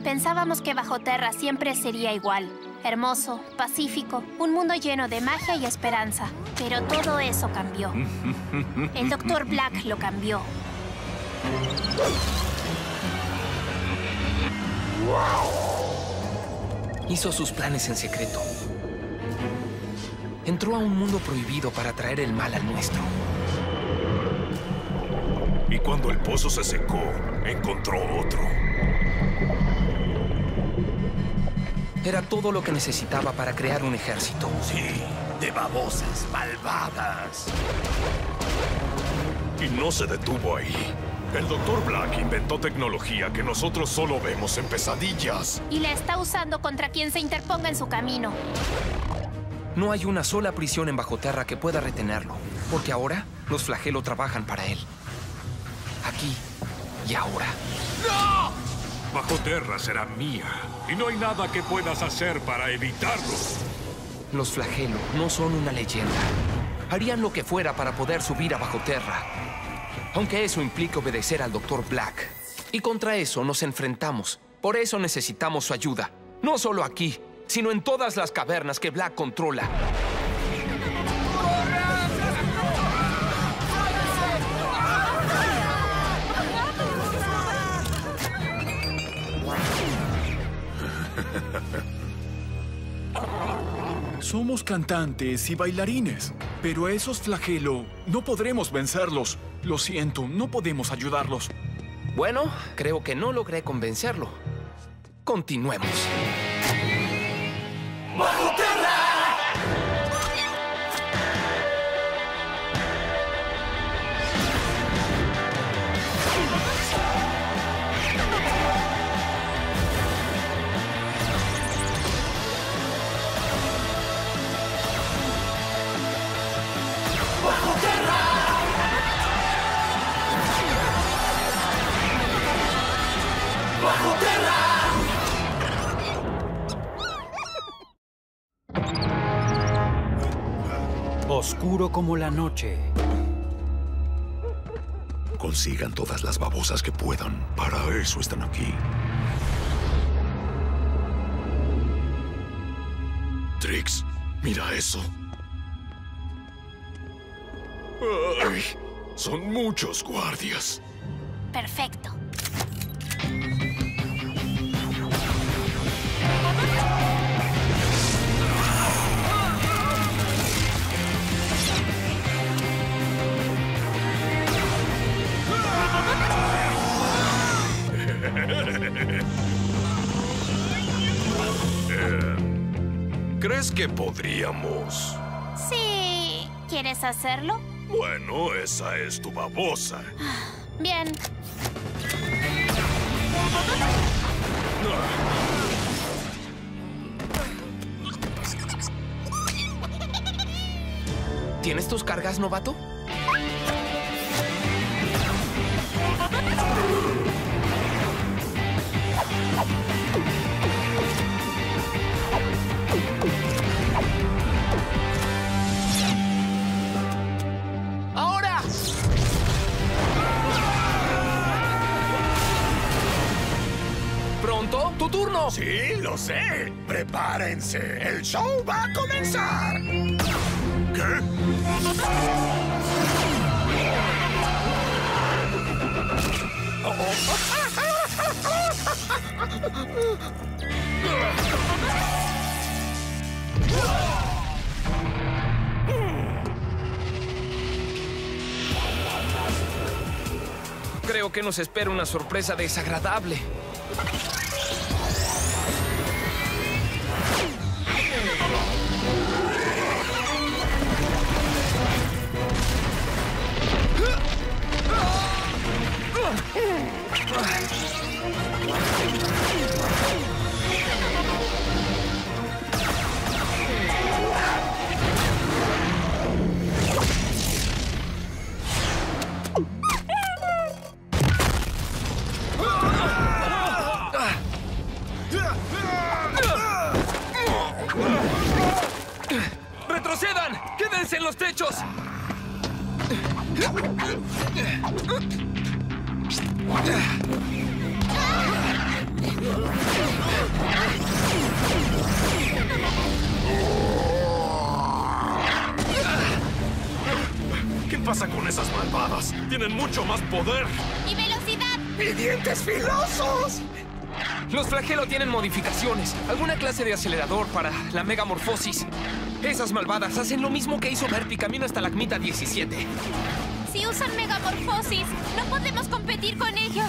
Pensábamos que bajo tierra siempre sería igual. Hermoso, pacífico, un mundo lleno de magia y esperanza. Pero todo eso cambió. El Dr. Black lo cambió. Hizo sus planes en secreto. Entró a un mundo prohibido para traer el mal al nuestro. Y cuando el pozo se secó, encontró otro. Era todo lo que necesitaba para crear un ejército. Sí, de babosas malvadas. Y no se detuvo ahí. El Dr. Black inventó tecnología que nosotros solo vemos en pesadillas. Y la está usando contra quien se interponga en su camino. No hay una sola prisión en bajo tierra que pueda retenerlo, porque ahora los Flagelo trabajan para él. Aquí y ahora. ¡No! Bajo tierra será mía, y no hay nada que puedas hacer para evitarlo. Los Flagelo no son una leyenda. Harían lo que fuera para poder subir a bajo tierra. Aunque eso implique obedecer al Dr. Black. Y contra eso nos enfrentamos. Por eso necesitamos su ayuda. No solo aquí, sino en todas las cavernas que Black controla. Somos cantantes y bailarines, pero a esos Flagelo no podremos vencerlos. Lo siento, no podemos ayudarlos. Bueno, creo que no logré convencerlo. Continuemos. ¡Bajo tierra! ¡Bajo tierra! ¡Bajo tierra! Oscuro como la noche. Consigan todas las babosas que puedan. Para eso están aquí. Trix, mira eso. ¡Ay! Son muchos guardias. Perfecto. ¿Crees que podríamos? Sí. ¿Quieres hacerlo? Bueno, esa es tu babosa. Bien. ¿Tienes tus cargas, novato? ¡Ahora! ¿Pronto? ¡Tu turno! Sí, lo sé. Prepárense. El show va a comenzar. ¿Qué? Creo que nos espera una sorpresa desagradable. ¡Retrocedan! ¡Quédense en los techos! tienen mucho más poder. ¡Y velocidad! ¡Y dientes filosos! Los flagelo tienen modificaciones. Alguna clase de acelerador para la megamorfosis. Esas malvadas hacen lo mismo que hizo Verpi camino hasta la Acmita 17. Si usan megamorfosis, no podemos competir con ellos.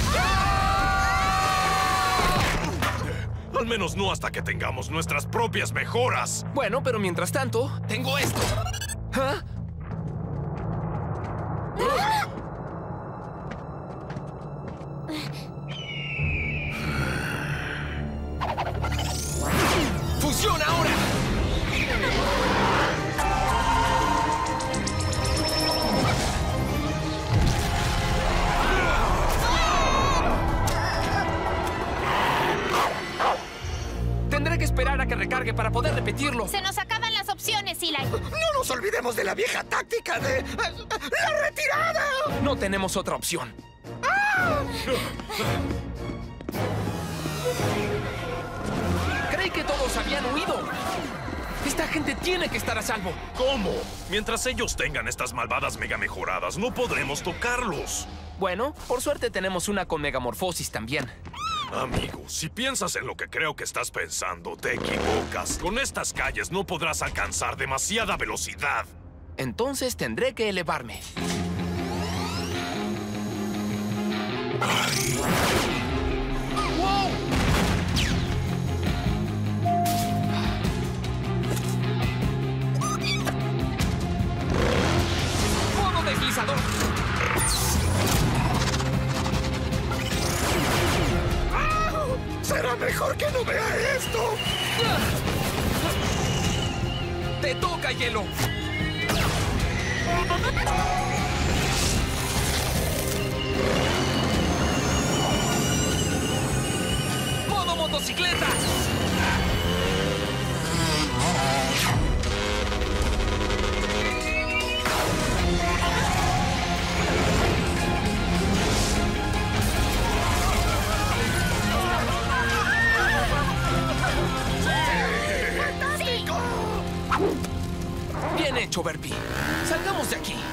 Al menos no hasta que tengamos nuestras propias mejoras. Bueno, pero mientras tanto, tengo esto. ¿Ah? ¡Fusiona ahora! Tendré que esperar a que recargue para poder repetirlo. Se nos acaban las opciones, Eli. ¡No nos olvidemos de la vieja táctica de... ¡la retirada! No tenemos otra opción. Creí que todos habían huido. Esta gente tiene que estar a salvo. ¿Cómo? Mientras ellos tengan estas malvadas mega mejoradas, no podremos tocarlos. Bueno, por suerte tenemos una con megamorfosis también. Amigo, si piensas en lo que creo que estás pensando, te equivocas. Con estas calles no podrás alcanzar demasiada velocidad. Entonces tendré que elevarme. ¡Wow! ¡Modo deslizador! ¡Será mejor que no vea esto! ¡Te toca, hielo! ¡Modo motocicleta! Bien hecho, Verpi. Salgamos de aquí.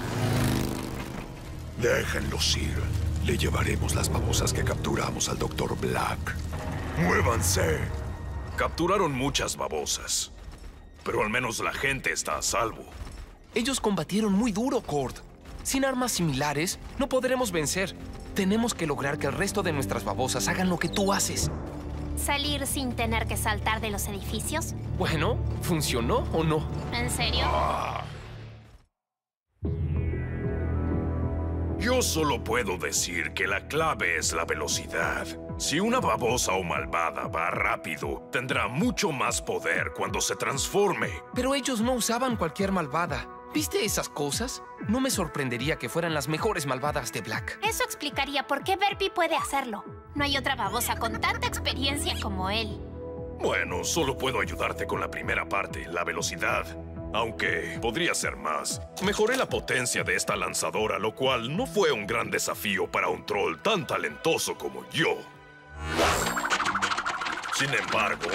Déjenlos ir. Le llevaremos las babosas que capturamos al Dr. Black. ¡Muévanse! Capturaron muchas babosas. Pero al menos la gente está a salvo. Ellos combatieron muy duro, Cord. Sin armas similares, no podremos vencer. Tenemos que lograr que el resto de nuestras babosas hagan lo que tú haces. ¿Salir sin tener que saltar de los edificios? Bueno, ¿funcionó o no? ¿En serio? Yo solo puedo decir que la clave es la velocidad. Si una babosa o malvada va rápido, tendrá mucho más poder cuando se transforme. Pero ellos no usaban cualquier malvada. ¿Viste esas cosas? No me sorprendería que fueran las mejores malvadas de Black. Eso explicaría por qué Verpi puede hacerlo. No hay otra babosa con tanta experiencia como él. Bueno, solo puedo ayudarte con la primera parte, la velocidad. Aunque podría ser más. Mejoré la potencia de esta lanzadora, lo cual no fue un gran desafío para un troll tan talentoso como yo. Sin embargo,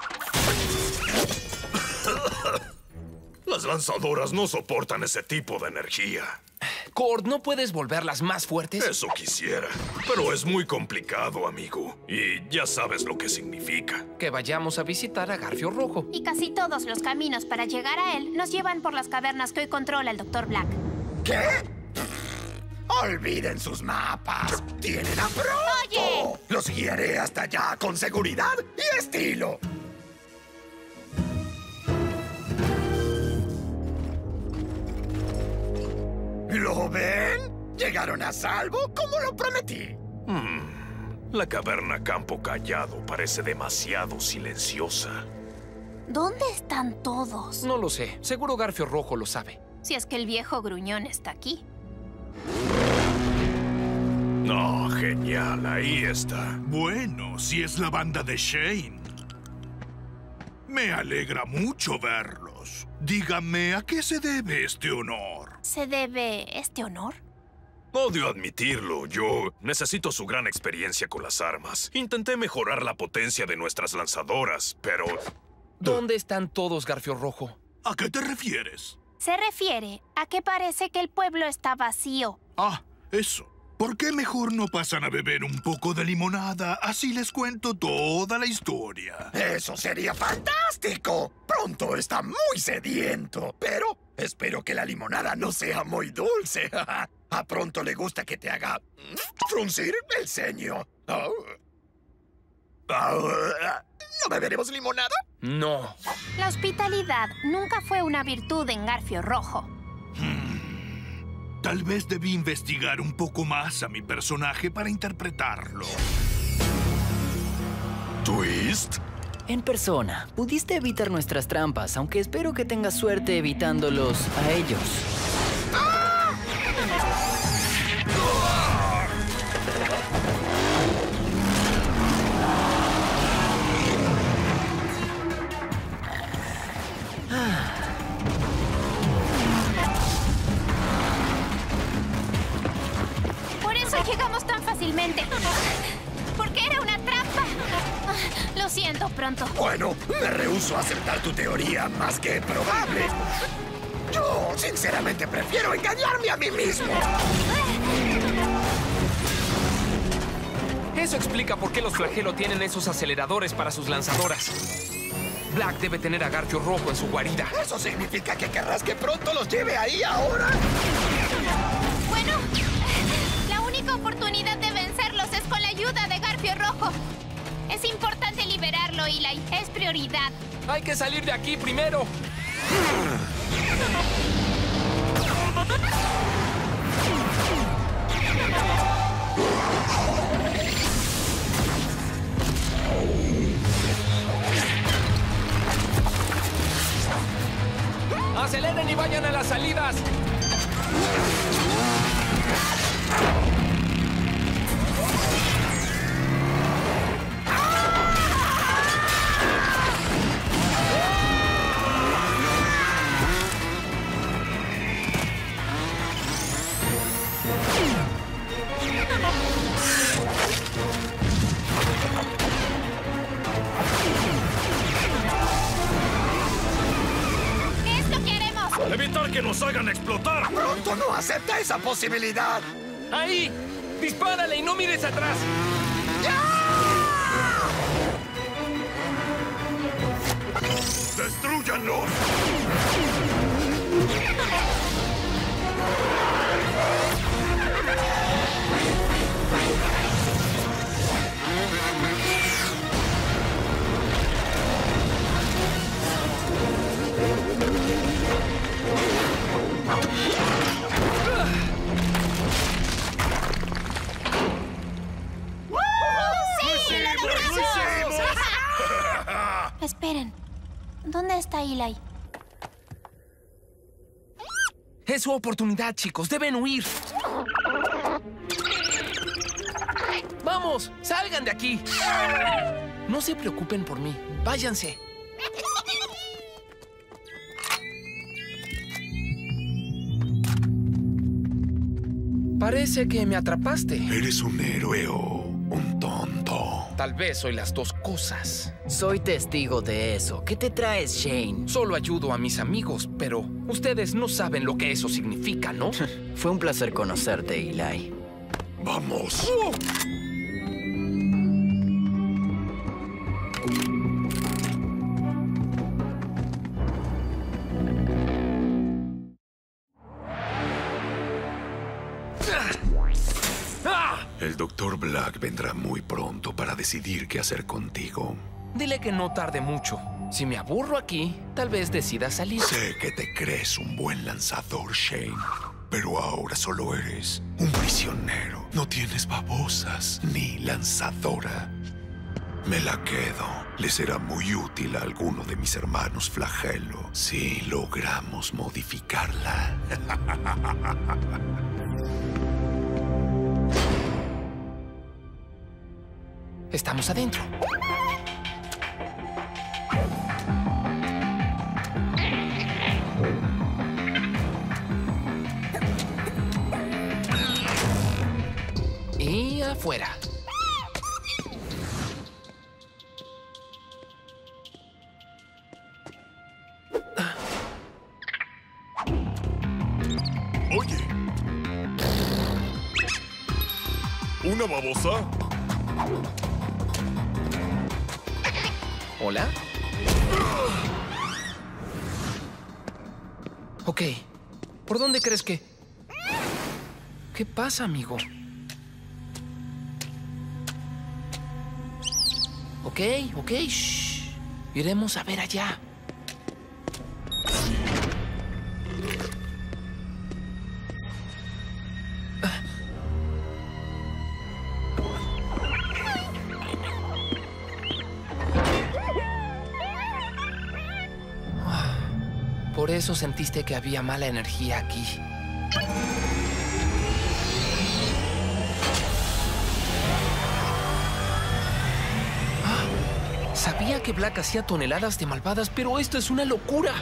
las lanzadoras no soportan ese tipo de energía. Cord, ¿no puedes volverlas más fuertes? Eso quisiera, pero es muy complicado, amigo. Y ya sabes lo que significa. Que vayamos a visitar a Garfio Rojo. Y casi todos los caminos para llegar a él nos llevan por las cavernas que hoy controla el Dr. Black. ¿Qué? Olviden sus mapas. ¡Tienen a pronto! ¡Oye! Los guiaré hasta allá con seguridad y estilo. ¿Lo ven? ¿Llegaron a salvo como lo prometí? La caverna Campo Callado parece demasiado silenciosa. ¿Dónde están todos? No lo sé. Seguro Garfio Rojo lo sabe. Si es que el viejo gruñón está aquí. No, genial, ahí está. Bueno, si es la banda de Shane. Me alegra mucho verlos. Díganme, ¿a qué se debe este honor? ¿Se debe este honor? Odio admitirlo, yo necesito su gran experiencia con las armas. Intenté mejorar la potencia de nuestras lanzadoras, pero... ¿Dónde están todos, Garfio Rojo? ¿A qué te refieres? Se refiere a que parece que el pueblo está vacío. Ah, eso. ¿Por qué mejor no pasan a beber un poco de limonada? Así les cuento toda la historia. Eso sería fantástico. Pronto está muy sediento, pero espero que la limonada no sea muy dulce. A Pronto le gusta que te haga fruncir el ceño. ¿No beberemos limonada? No. La hospitalidad nunca fue una virtud en Garfio Rojo. Tal vez debí investigar un poco más a mi personaje para interpretarlo. ¿Twist? En persona, pudiste evitar nuestras trampas, aunque espero que tengas suerte evitándolos a ellos. Por eso llegamos tan fácilmente. Porque era una trampa. Lo siento, Pronto. Bueno, me rehúso a aceptar tu teoría más que probable. Yo, sinceramente, prefiero engañarme a mí mismo. Eso explica por qué los Flagelo tienen esos aceleradores para sus lanzadoras. Black debe tener a Garfio Rojo en su guarida. ¿Eso significa que querrás que Pronto los lleve ahí ahora? Bueno, la única oportunidad de vencerlos es con la ayuda de Garfio Rojo. Es importante liberarlo, Eli. Es prioridad. ¡Hay que salir de aquí primero! ¡Aceleren y vayan a las salidas! ¿Qué es lo que haremos? ¡Evitar que nos hagan explotar! Pronto no acepta esa posibilidad. ¡Ahí! ¡Dispárale y no mires atrás! ¡Destrúyanlos! Esperen. ¿Dónde está Eli? Es su oportunidad, chicos. Deben huir. ¡Vamos! ¡Salgan de aquí! No se preocupen por mí. Váyanse. Parece que me atrapaste. ¿Eres un héroe o un tonto? Tal vez soy las dos cosas. Soy testigo de eso. ¿Qué te traes, Shane? Solo ayudo a mis amigos, pero ustedes no saben lo que eso significa, ¿no? Fue un placer conocerte, Eli. ¡Vamos! El Dr. Black vendrá muy pronto para decidir qué hacer contigo. Dile que no tarde mucho. Si me aburro aquí, tal vez decida salir. Sé que te crees un buen lanzador, Shane, pero ahora solo eres un prisionero. No tienes babosas ni lanzadora. Me la quedo. Le será muy útil a alguno de mis hermanos Flagelo si logramos modificarla. Estamos adentro. Y afuera. Oye. ¿Una babosa? ¿Hola? Ok. ¿Por dónde crees que...? ¿Qué pasa, amigo? Ok, shh. Iremos a ver allá. Por eso sentiste que había mala energía aquí. Sabía que Black hacía toneladas de malvadas, pero esto es una locura.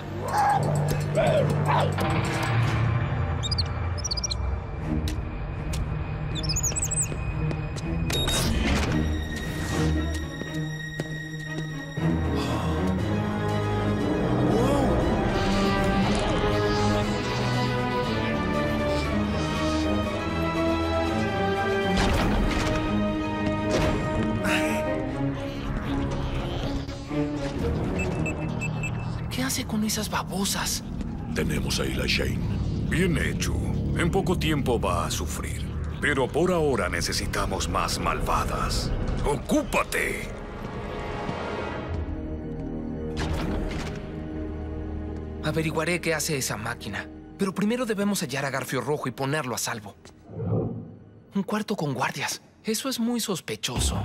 ¿Qué hace con esas babosas? Tenemos a Eli Shane. Bien hecho. En poco tiempo va a sufrir. Pero por ahora necesitamos más malvadas. ¡Ocúpate! Averiguaré qué hace esa máquina. Pero primero debemos hallar a Garfio Rojo y ponerlo a salvo. Un cuarto con guardias. Eso es muy sospechoso.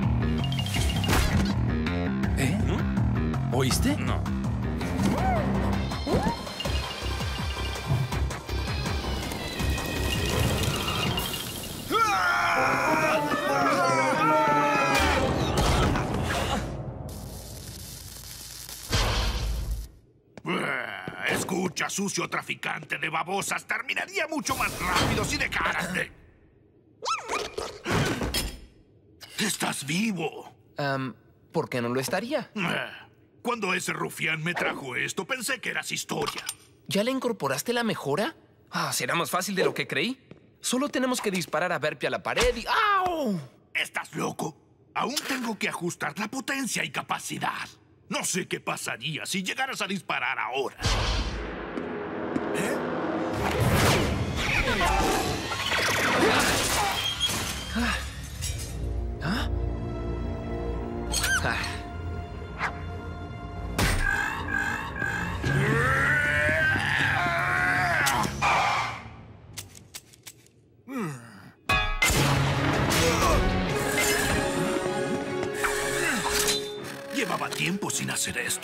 ¿Eh? ¿Oíste? No. Escucha, sucio traficante de babosas. Terminaría mucho más rápido si dejaras de... ¡Estás vivo! ¿Por qué no lo estaría? Cuando ese rufián me trajo esto, pensé que eras historia. ¿Ya le incorporaste la mejora? Será más fácil de lo que creí. Solo tenemos que disparar a Verpi a la pared y... ¡Au! ¿Estás loco? Aún tengo que ajustar la potencia y capacidad. No sé qué pasaría si llegaras a disparar ahora. Llevaba tiempo sin hacer esto.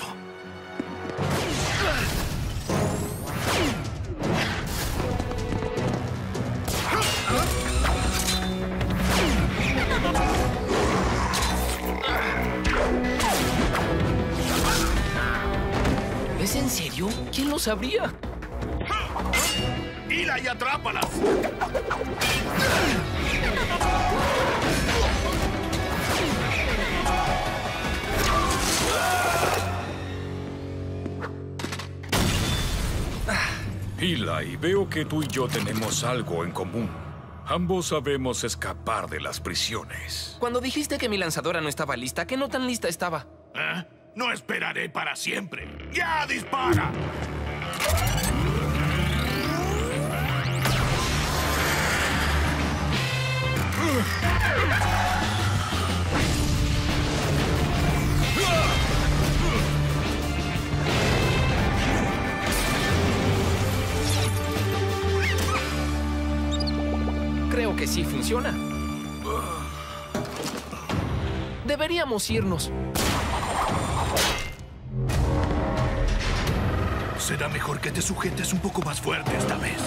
¿Es en serio? ¿Quién lo sabría? ¡Hila y atrápalas! Eli, veo que tú y yo tenemos algo en común. Ambos sabemos escapar de las prisiones. Cuando dijiste que mi lanzadora no estaba lista, ¿qué no tan lista estaba? No esperaré para siempre. ¡Ya dispara! Creo que sí funciona. Deberíamos irnos. Será mejor que te sujetes un poco más fuerte esta vez.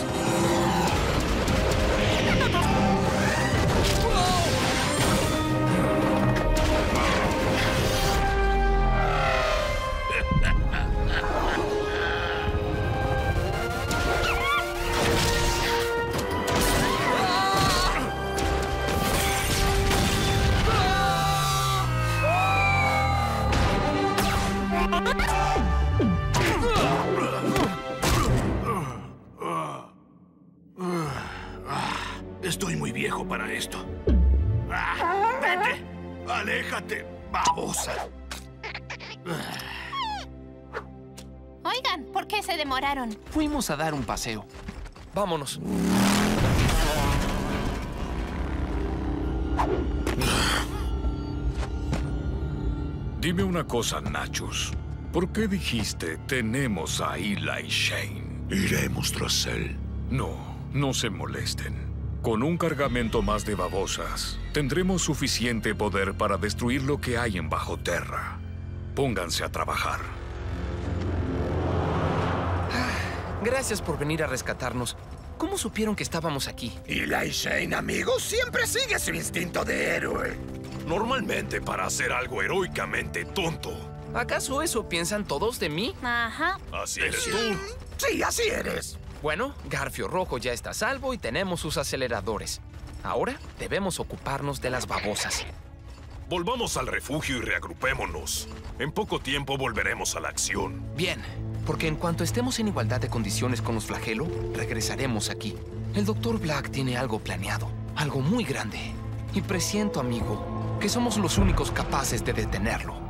Estoy muy viejo para esto. ¡Vete! ¡Aléjate, babosa! Oigan, ¿por qué se demoraron? Fuimos a dar un paseo. Vámonos. Dime una cosa, Nachos. ¿Por qué dijiste tenemos a Eli Shane? Iremos tras él. No se molesten. Con un cargamento más de babosas, tendremos suficiente poder para destruir lo que hay en Bajo Terra. Pónganse a trabajar. Gracias por venir a rescatarnos. ¿Cómo supieron que estábamos aquí? Eli Shane, amigo, siempre sigue su instinto de héroe. Normalmente para hacer algo heroicamente tonto. ¿Acaso eso piensan todos de mí? Ajá. Así eres tú. Sí, así eres. Bueno, Garfio Rojo ya está a salvo y tenemos sus aceleradores. Ahora debemos ocuparnos de las babosas. Volvamos al refugio y reagrupémonos. En poco tiempo volveremos a la acción. Bien, porque en cuanto estemos en igualdad de condiciones con los Flagelo, regresaremos aquí. El Dr. Black tiene algo planeado, algo muy grande. Y presiento, amigo, que somos los únicos capaces de detenerlo.